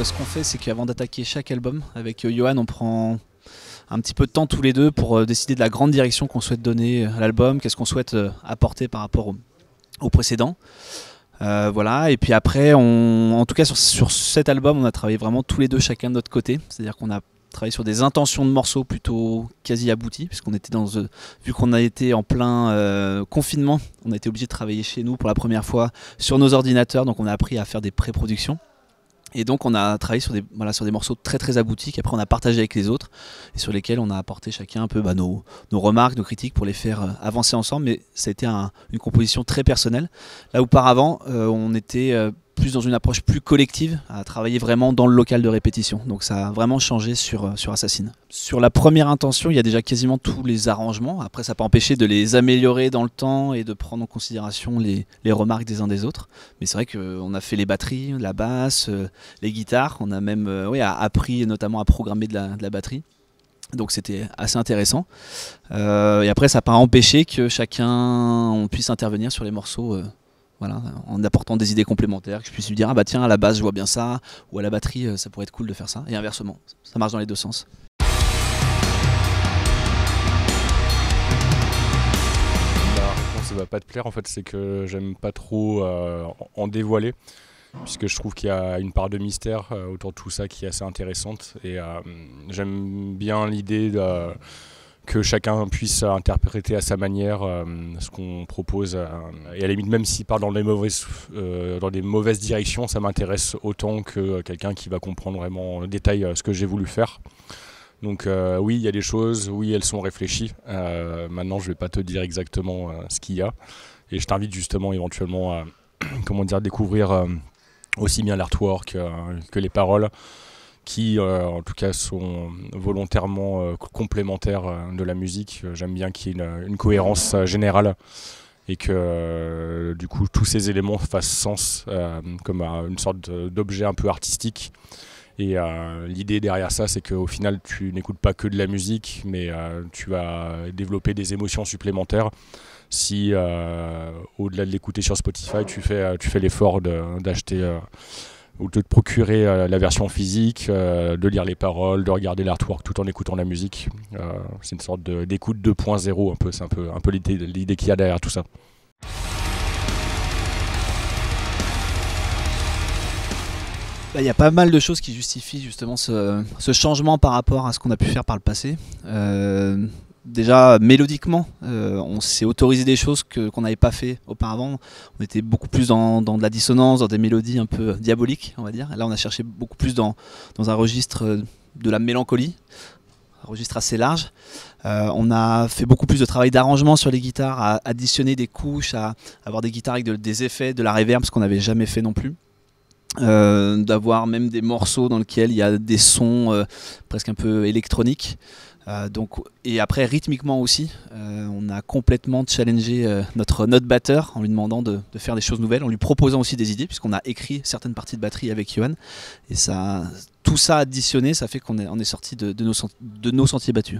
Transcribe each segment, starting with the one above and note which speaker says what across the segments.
Speaker 1: ce qu'on fait, c'est qu'avant d'attaquer chaque album, avec Johan, on prend un petit peu de temps tous les deux pour décider de la grande direction qu'on souhaite donner à l'album, qu'est-ce qu'on souhaite apporter par rapport au précédent. Voilà, et puis après, en tout cas sur cet album, on a travaillé vraiment tous les deux chacun de notre côté, c'est-à-dire qu'on a travaillé sur des intentions de morceaux plutôt quasi abouties, puisqu'on était vu qu'on a été en plein confinement, on a été obligé de travailler chez nous pour la première fois sur nos ordinateurs, donc on a appris à faire des pré-productions. Et donc on a travaillé sur des morceaux très très aboutis qu'après on a partagé avec les autres et sur lesquels on a apporté chacun un peu nos remarques, nos critiques pour les faire avancer ensemble, mais ça a été une composition très personnelle. Là auparavant on était plus dans une approche plus collective, à travailler vraiment dans le local de répétition. Donc ça a vraiment changé sur Assassin. Sur la première intention, il y a déjà quasiment tous les arrangements. Après, ça n'a pas empêché de les améliorer dans le temps et de prendre en considération les remarques des uns des autres. Mais c'est vrai qu'on a fait les batteries, la basse, les guitares. On a même appris notamment à programmer de la batterie. Donc c'était assez intéressant. Et après, ça n'a pas empêché que chacun puisse intervenir sur les morceaux. Voilà, en apportant des idées complémentaires, que je puisse lui dire ah bah tiens à la basse je vois bien ça, ou à la batterie ça pourrait être cool de faire ça, et inversement, ça marche dans les deux sens.
Speaker 2: La réponse va pas te plaire en fait, c'est que j'aime pas trop en dévoiler, puisque je trouve qu'il y a une part de mystère autour de tout ça qui est assez intéressante, et j'aime bien l'idée que chacun puisse interpréter à sa manière ce qu'on propose. Et à la limite, même s'il part dans des mauvaises directions, ça m'intéresse autant que quelqu'un qui va comprendre vraiment en détail ce que j'ai voulu faire. Donc oui, il y a des choses, oui, elles sont réfléchies. Maintenant, je ne vais pas te dire exactement ce qu'il y a. Et je t'invite justement éventuellement à découvrir aussi bien l'artwork que les paroles, qui en tout cas sont volontairement complémentaires de la musique. J'aime bien qu'il y ait une cohérence générale et que du coup tous ces éléments fassent sens comme une sorte d'objet un peu artistique. Et l'idée derrière ça, c'est qu'au final tu n'écoutes pas que de la musique, mais tu vas développer des émotions supplémentaires. Si au-delà de l'écouter sur Spotify, tu fais l'effort d'acheter ou de te procurer la version physique, de lire les paroles, de regarder l'artwork tout en écoutant la musique. C'est une sorte d'écoute 2.0 un peu, c'est un peu l'idée qu'il y a derrière tout ça.
Speaker 1: Il y a pas mal de choses qui justifient justement ce changement par rapport à ce qu'on a pu faire par le passé. Déjà mélodiquement, on s'est autorisé des choses qu'on n'avait pas fait auparavant. On était beaucoup plus dans de la dissonance, dans des mélodies un peu diaboliques, on va dire. Là, on a cherché beaucoup plus dans un registre de la mélancolie, un registre assez large. On a fait beaucoup plus de travail d'arrangement sur les guitares, à additionner des couches, à avoir des guitares avec des effets, de la reverb, ce qu'on n'avait jamais fait non plus. D'avoir même des morceaux dans lesquels il y a des sons presque un peu électroniques. Et après rythmiquement aussi, on a complètement challengé notre batteur en lui demandant de faire des choses nouvelles, en lui proposant aussi des idées, puisqu'on a écrit certaines parties de batterie avec Johan. Et tout ça additionné, ça fait qu'on est sorti de nos sentiers battus.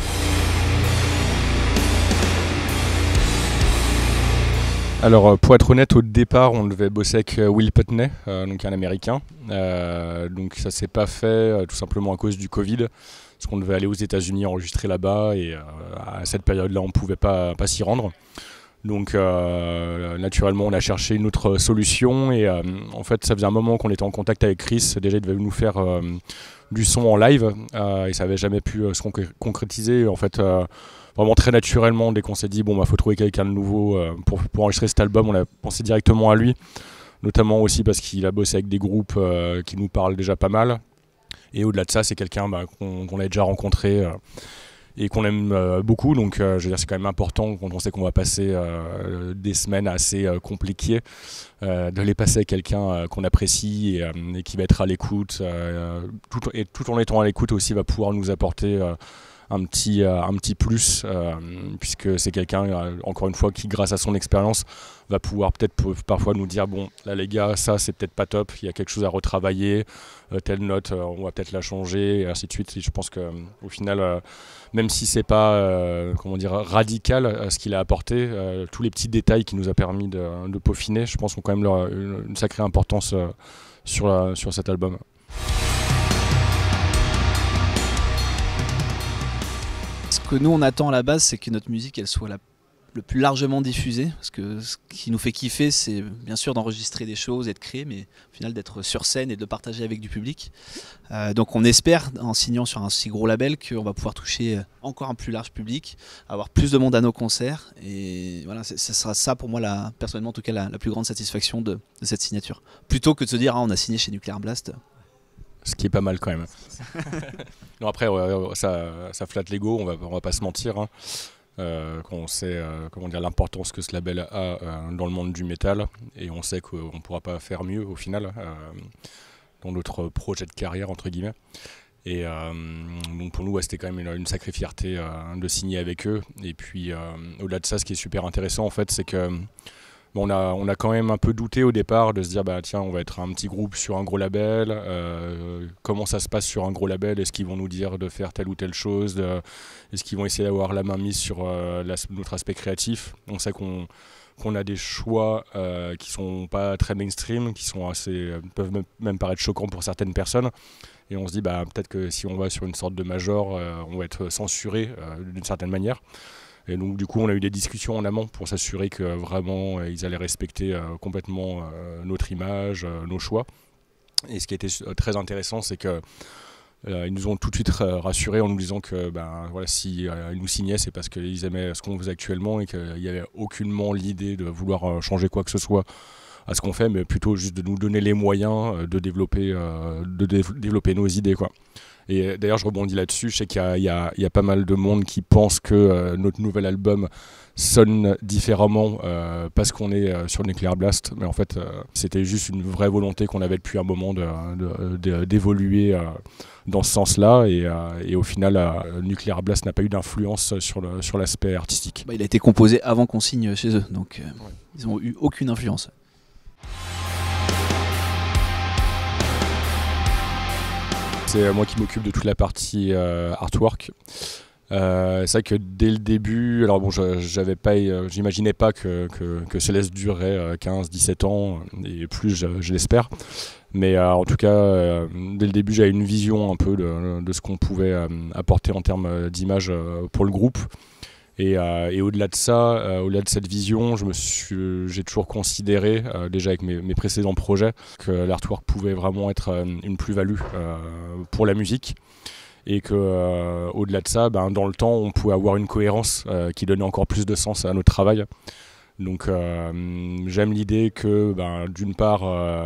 Speaker 2: Alors pour être honnête, au départ on devait bosser avec Will Putney, donc un Américain. Donc ça s'est pas fait tout simplement à cause du Covid, parce qu'on devait aller aux États-Unis enregistrer là-bas, et à cette période-là on pouvait pas s'y rendre. Donc naturellement on a cherché une autre solution, et en fait ça faisait un moment qu'on était en contact avec Chris. Déjà il devait nous faire du son en live, et ça avait jamais pu se concrétiser. En fait vraiment très naturellement, dès qu'on s'est dit bon faut trouver quelqu'un de nouveau pour enregistrer cet album, on a pensé directement à lui, notamment aussi parce qu'il a bossé avec des groupes qui nous parlent déjà pas mal, et au-delà de ça c'est quelqu'un qu'on a déjà rencontré et qu'on aime beaucoup. Donc je veux dire, c'est quand même important quand on sait qu'on va passer des semaines assez compliquées, de les passer avec quelqu'un qu'on apprécie et qui va être à l'écoute, tout en étant à l'écoute aussi va pouvoir nous apporter un petit plus, puisque c'est quelqu'un, encore une fois, qui grâce à son expérience va pouvoir peut-être parfois nous dire bon là les gars, ça c'est peut-être pas top, il y a quelque chose à retravailler, telle note on va peut-être la changer, et ainsi de suite. Et je pense que au final, même si c'est pas radical ce qu'il a apporté, tous les petits détails qui nous a permis de peaufiner, je pense, ont quand même une sacrée importance sur cet album.
Speaker 1: Ce que nous on attend à la base, c'est que notre musique elle soit le plus largement diffusée, parce que ce qui nous fait kiffer, c'est bien sûr d'enregistrer des choses et de créer, mais au final d'être sur scène et de partager avec du public. Donc on espère, en signant sur un si gros label, qu'on va pouvoir toucher encore un plus large public, avoir plus de monde à nos concerts, et voilà, ce sera ça pour moi, personnellement en tout cas, la plus grande satisfaction de cette signature. Plutôt que de se dire, on a signé chez Nuclear Blast.
Speaker 2: Ce qui est pas mal quand même. Non, après, ça flatte l'ego, on va pas se mentir. Hein. Quand on sait l'importance que ce label a dans le monde du métal, et on sait qu'on ne pourra pas faire mieux au final dans notre projet de carrière entre guillemets. Et donc pour nous, c'était quand même une sacrée fierté de signer avec eux. Et puis au-delà de ça, ce qui est super intéressant en fait, c'est que on a quand même un peu douté au départ de se dire bah tiens, on va être un petit groupe sur un gros label, comment ça se passe sur un gros label, est-ce qu'ils vont nous dire de faire telle ou telle chose, est-ce qu'ils vont essayer d'avoir la main mise sur notre aspect créatif. On sait qu'on a des choix qui sont pas très mainstream, qui sont peuvent même paraître choquants pour certaines personnes, et on se dit bah peut-être que si on va sur une sorte de major, on va être censuré d'une certaine manière. Et donc du coup on a eu des discussions en amont pour s'assurer que vraiment ils allaient respecter complètement notre image, nos choix. Et ce qui était très intéressant, c'est que ils nous ont tout de suite rassurés en nous disant que voilà, si ils nous signaient, c'est parce qu'ils aimaient ce qu'on faisait actuellement et qu'il n'y avait aucunement l'idée de vouloir changer quoi que ce soit à ce qu'on fait, mais plutôt juste de nous donner les moyens de développer nos idées, quoi. Et d'ailleurs, je rebondis là-dessus. Je sais qu'il y a pas mal de monde qui pense que notre nouvel album sonne différemment parce qu'on est sur Nuclear Blast. Mais en fait, c'était juste une vraie volonté qu'on avait depuis un moment d'évoluer dans ce sens-là. Et au final, Nuclear Blast n'a pas eu d'influence sur l'aspect artistique.
Speaker 1: Il a été composé avant qu'on signe chez eux, donc ouais. Ils n'ont eu aucune influence.
Speaker 2: C'est moi qui m'occupe de toute la partie artwork. C'est vrai que dès le début, alors bon, j'imaginais pas que Céleste durerait 15-17 ans et plus, je l'espère. Mais en tout cas, dès le début, j'avais une vision un peu de ce qu'on pouvait apporter en termes d'image pour le groupe. Et au-delà de ça, au-delà de cette vision, j'ai toujours considéré, déjà avec mes précédents projets, que l'artwork pouvait vraiment être une plus-value pour la musique. Et que au-delà de ça, dans le temps, on pouvait avoir une cohérence qui donnait encore plus de sens à notre travail. Donc j'aime l'idée que, d'une part,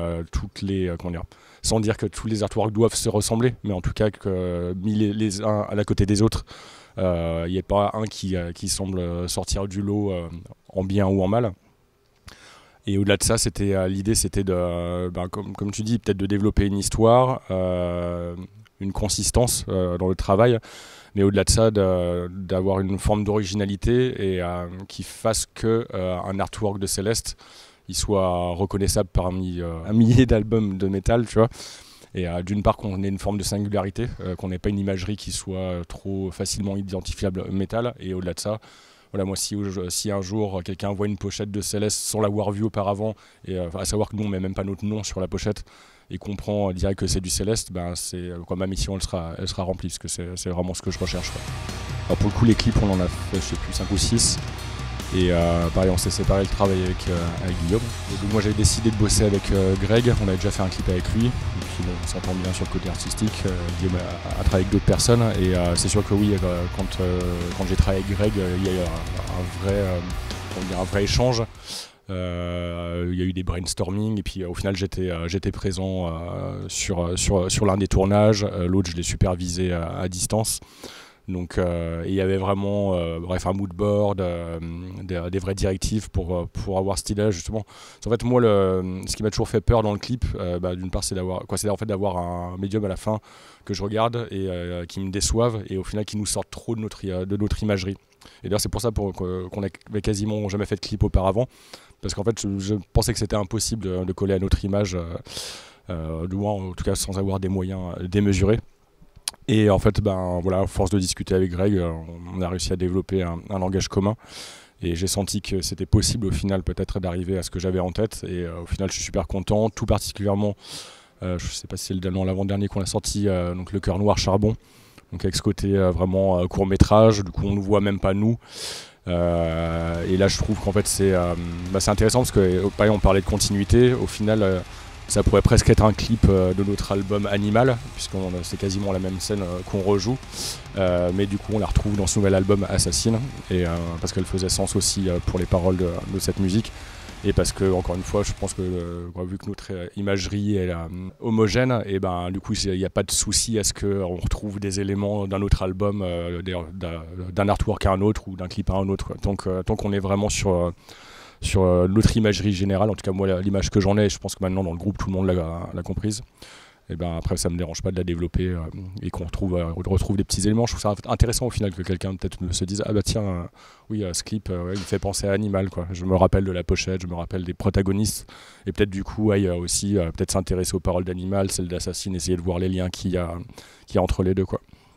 Speaker 2: sans dire que tous les artworks doivent se ressembler, mais en tout cas que mis les uns à la côté des autres, il n'y a pas un qui semble sortir du lot en bien ou en mal. Et au-delà de ça, l'idée c'était de, comme tu dis, peut-être de développer une histoire, une consistance dans le travail, mais au-delà de ça, d'avoir une forme d'originalité et qui fasse qu'un artwork de Céleste il soit reconnaissable parmi un millier d'albums de métal, tu vois. Et d'une part qu'on ait une forme de singularité, qu'on n'ait pas une imagerie qui soit trop facilement identifiable métal, et au-delà de ça, voilà, moi si un jour quelqu'un voit une pochette de Céleste sans l'avoir vue auparavant, et à savoir que nous on met même pas notre nom sur la pochette, et comprend direct que c'est du Céleste, ma mission elle sera remplie, parce que c'est vraiment ce que je recherche, quoi. Alors pour le coup les clips on en a fait je sais plus 5 ou 6. Et pareil, on s'est séparé le travail avec Guillaume. Et donc moi j'avais décidé de bosser avec Greg, on avait déjà fait un clip avec lui, et puis on s'entend bien sur le côté artistique. Guillaume a travaillé avec d'autres personnes, et c'est sûr que oui, quand j'ai travaillé avec Greg, il y a eu un vrai échange. Il y a eu des brainstorming, et puis au final j'étais présent sur l'un des tournages, l'autre je l'ai supervisé à distance. Donc il y avait vraiment un mood board, des vraies directives pour avoir cette idée-là justement. En fait moi ce qui m'a toujours fait peur dans le clip, d'une part c'est d'avoir un médium à la fin que je regarde et qui me déçoive, et au final qui nous sorte trop de notre imagerie. Et d'ailleurs c'est pour ça qu'on n'avait quasiment jamais fait de clip auparavant, parce qu'en fait je pensais que c'était impossible de coller à notre image, du moins en tout cas sans avoir des moyens démesurés. Et en fait, à force de discuter avec Greg, on a réussi à développer un langage commun. Et j'ai senti que c'était possible au final peut-être d'arriver à ce que j'avais en tête. Et au final, je suis super content, tout particulièrement Je sais pas si c'est l'avant-dernier qu'on a sorti, donc Le Cœur Noir Charbon, donc avec ce côté vraiment court métrage, du coup on ne voit même pas nous. Et là je trouve qu'en fait c'est intéressant parce que pareil, on parlait de continuité, au final ça pourrait presque être un clip de notre album Animal, puisque c'est quasiment la même scène qu'on rejoue, mais du coup on la retrouve dans ce nouvel album Assassine, et parce qu'elle faisait sens aussi pour les paroles de cette musique. Et parce que, encore une fois, je pense que vu que notre imagerie est homogène, et ben du coup il n'y a pas de souci à ce qu'on retrouve des éléments d'un autre album, d'un artwork à un autre ou d'un clip à un autre, quoi. Tant qu'on est vraiment sur l'autre imagerie générale, en tout cas moi l'image que j'en ai, je pense que maintenant dans le groupe tout le monde l'a comprise. Et ben après ça me dérange pas de la développer et qu'on retrouve des petits éléments. Je trouve ça intéressant au final que quelqu'un peut-être se dise ah bah tiens oui ce clip il me fait penser à Animal, quoi. Je me rappelle de la pochette, je me rappelle des protagonistes, et peut-être du coup aussi peut-être s'intéresser aux paroles d'Animal, celles d'Assassin, essayer de voir les liens qu'il y a entre les deux, quoi.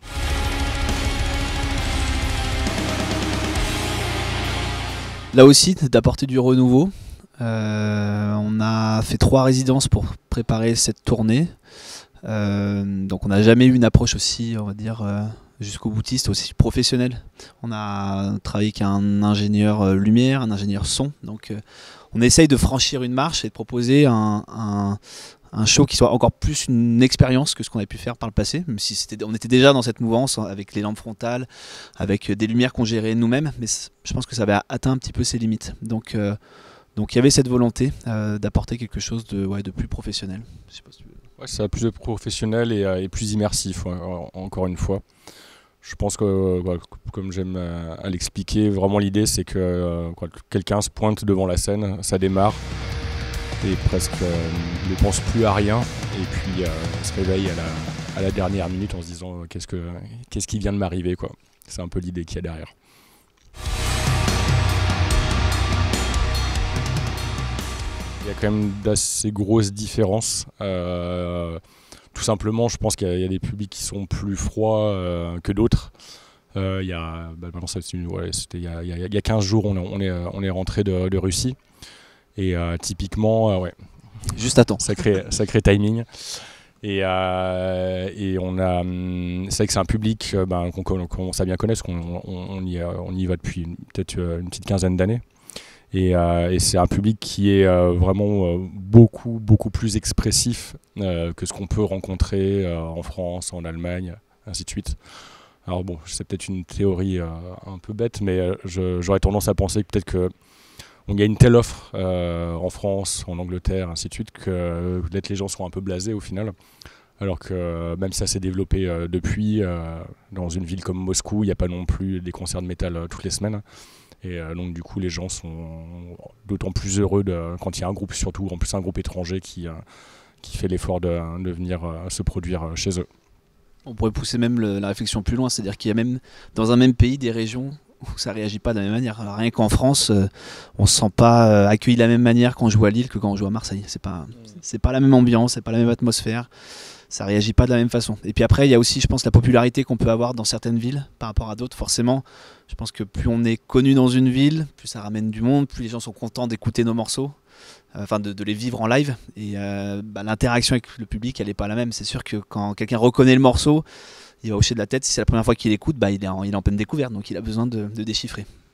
Speaker 1: Là aussi, d'apporter du renouveau. On a fait 3 résidences pour préparer cette tournée. Donc on n'a jamais eu une approche aussi, on va dire, jusqu'au boutiste, aussi professionnelle. On a travaillé avec un ingénieur lumière, un ingénieur son. Donc on essaye de franchir une marche et de proposer un show qui soit encore plus une expérience que ce qu'on avait pu faire par le passé, même si on était déjà dans cette mouvance avec les lampes frontales, avec des lumières qu'on gérait nous-mêmes, mais je pense que ça avait atteint un petit peu ses limites. Donc il y avait cette volonté d'apporter quelque chose de plus professionnel. Je sais pas si tu veux.
Speaker 2: Ouais, c'est plus professionnel et plus immersif, encore une fois. Je pense que, comme j'aime à l'expliquer, vraiment l'idée c'est que quelqu'un se pointe devant la scène, ça démarre, et presque ne pense plus à rien, et puis se réveille à la dernière minute en se disant qu'est-ce qui vient de m'arriver, quoi. C'est un peu l'idée qu'il y a derrière. Il y a quand même d'assez grosses différences. Tout simplement, je pense qu'il y a des publics qui sont plus froids que d'autres. Il y a 15 jours, on est rentré de Russie. Et typiquement, ouais.
Speaker 1: Juste à temps.
Speaker 2: Sacré timing. Et on a, c'est vrai que c'est un public qu'on commence à bien connaître, parce qu'on y va depuis peut-être une petite quinzaine d'années. Et c'est un public qui est vraiment beaucoup plus expressif que ce qu'on peut rencontrer en France, en Allemagne, ainsi de suite. Alors bon, c'est peut-être une théorie un peu bête, mais j'aurais tendance à penser que peut-être qu'il y a une telle offre en France, en Angleterre, ainsi de suite, que peut-être les gens sont un peu blasés au final. Alors que même si ça s'est développé depuis, dans une ville comme Moscou, il n'y a pas non plus des concerts de métal toutes les semaines. Et donc du coup les gens sont d'autant plus heureux quand il y a un groupe, surtout en plus un groupe étranger qui fait l'effort de venir se produire chez eux.
Speaker 1: On pourrait pousser même la réflexion plus loin, c'est-à-dire qu'il y a même dans un même pays des régions où ça réagit pas de la même manière. Alors, rien qu'en France, on se sent pas accueilli de la même manière quand on joue à Lille que quand on joue à Marseille. C'est pas la même ambiance, c'est pas la même atmosphère. Ça réagit pas de la même façon. Et puis après, il y a aussi, je pense, la popularité qu'on peut avoir dans certaines villes par rapport à d'autres. Forcément, je pense que plus on est connu dans une ville, plus ça ramène du monde, plus les gens sont contents d'écouter nos morceaux, de les vivre en live. Et l'interaction avec le public, elle n'est pas la même. C'est sûr que quand quelqu'un reconnaît le morceau, il va hocher de la tête. Si c'est la première fois qu'il écoute, il est en pleine découverte, donc il a besoin de déchiffrer.